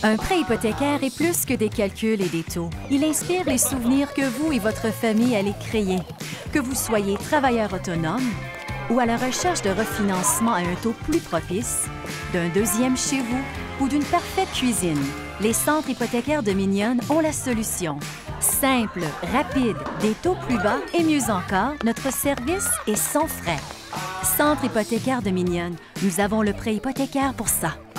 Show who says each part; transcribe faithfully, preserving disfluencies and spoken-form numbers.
Speaker 1: Un prêt hypothécaire est plus que des calculs et des taux. Il inspire les souvenirs que vous et votre famille allez créer. Que vous soyez travailleur autonome ou à la recherche de refinancement à un taux plus propice, d'un deuxième chez vous ou d'une parfaite cuisine, les centres hypothécaires de Minion ont la solution. Simple, rapide, des taux plus bas et mieux encore, notre service est sans frais. Centre hypothécaire de Minion, nous avons le prêt hypothécaire pour ça.